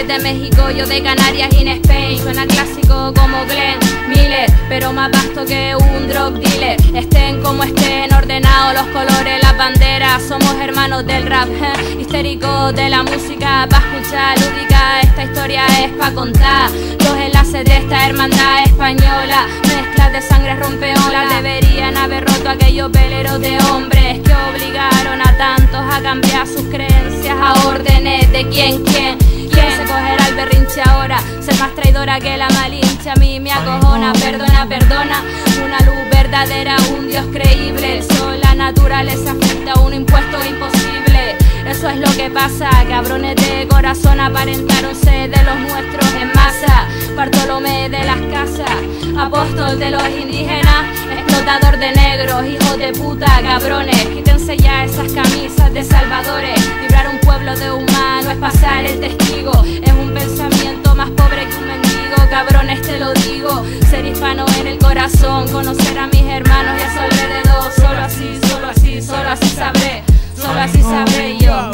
de México, yo de Canarias y en Spain. Suena clásico como Glenn Miller, pero más vasto que un drug dealer. Estén como estén, ordenados los colores, las banderas. Somos hermanos del rap, histéricos de la música. Pa' escuchar, lúdica, esta historia es pa' contar. Los enlaces de esta hermandad española, mezclas de sangre rompeolas. Deberían haber roto aquellos veleros de hombres que obligaron a tantos a cambiar sus creencias a órdenes de quién se cogerá el berrinche ahora. Ser más traidora que la malincha, a mí me acojona. Perdona, una luz verdadera, un Dios creíble. El sol, la naturaleza frente a un impuesto imposible. Eso es lo que pasa, cabrones de corazón aparentaron ser de los nuestros en masa. Bartolomé de las casas, apóstol de los indígenas, explotador de negros, hijos de puta, cabrones. Quítense ya esas camisas de salvadores. Librar un pueblo de humano es pasar el testigo. Es un pensamiento más pobre que un mendigo, cabrones, te lo digo. Ser hispano en el corazón, conocer a mis hermanos y a su alrededor. Solo así, solo así, solo así sabré. Solo así sabré yo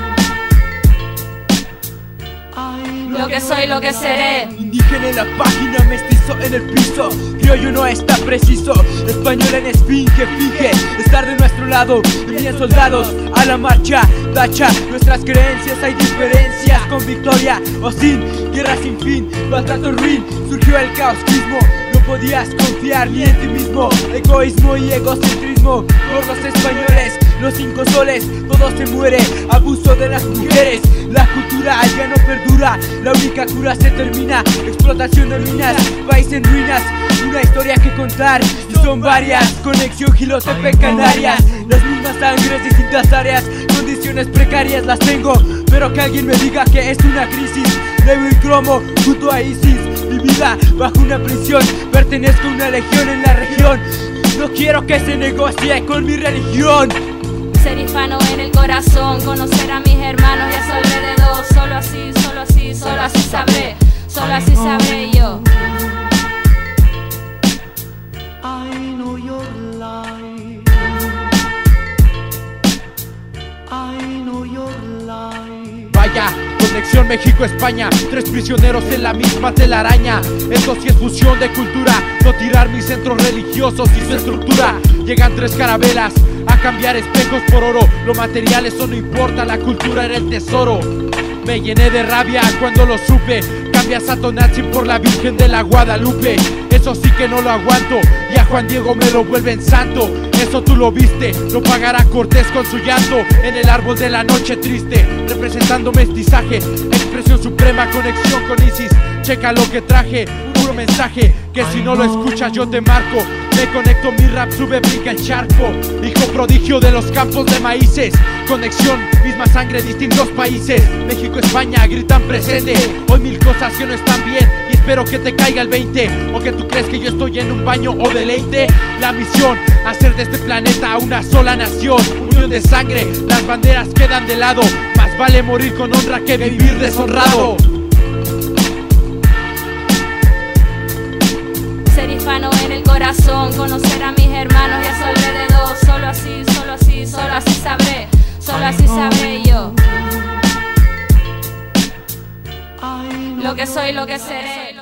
lo que soy, lo que seré. Indígena en la página, mestizo en el piso. Criollo no está preciso. Español en spin que finge estar de nuestro lado. Envían soldados a la marcha, tacha nuestras creencias. Hay diferencias con victoria o sin guerra sin fin. Maltrato ruin, surgió el caosismo. No podías confiar ni en ti mismo. Egoísmo y egocentrismo por los españoles. Los 5 soles, todo se muere. Abuso de las mujeres. La cultura ya no perdura. La única cura se termina. Explotación de minas, país en ruinas. Una historia que contar y son varias. Conexión Gilotepec, Canarias. Las mismas sangres, distintas áreas. Condiciones precarias las tengo, pero que alguien me diga que es una crisis. Negro y cromo junto a ISIS. Mi vida bajo una prisión. Pertenezco a una legión en la región. No quiero que se negocie con mi religión. Ser hispano en el corazón, conocer a mis hermanos y a su alrededor. Solo así, solo así, solo así sabré. Solo así sabré yo. I know your lie. I know your lie. Vaya, conexión México-España. 3 prisioneros en la misma telaraña. Esto sí es fusión de cultura. No tirar mis centros religiosos y su estructura. Llegan 3 carabelas a cambiar espejos por oro. Lo material eso no importa, la cultura era el tesoro. Me llené de rabia cuando lo supe. Cambias a Tonantzin por la Virgen de la Guadalupe. Eso sí que no lo aguanto. Y a Juan Diego me lo vuelven santo. Eso tú lo viste, lo pagará Cortés con su llanto. En el árbol de la noche triste, representando mestizaje. Expresión suprema, conexión con ISIS. Checa lo que traje, puro mensaje. Que si no lo escuchas yo te marco. Me conecto, mi rap sube, brinca el charco. Hijo prodigio de los campos de maíces. Conexión, misma sangre, distintos países. México, España, gritan presente. Hoy 1000 cosas que no están bien y espero que te caiga el 20. O que tú crees que yo estoy en un baño o deleite. La misión, hacer de este planeta una sola nación. Unión de sangre, las banderas quedan de lado. Más vale morir con honra que vivir deshonrado. Ser hispano en el corazón, conocer a mis hermanos y a su alrededor. Solo así, solo así, solo así sabré. Solo así sabré yo lo que soy, lo que seré.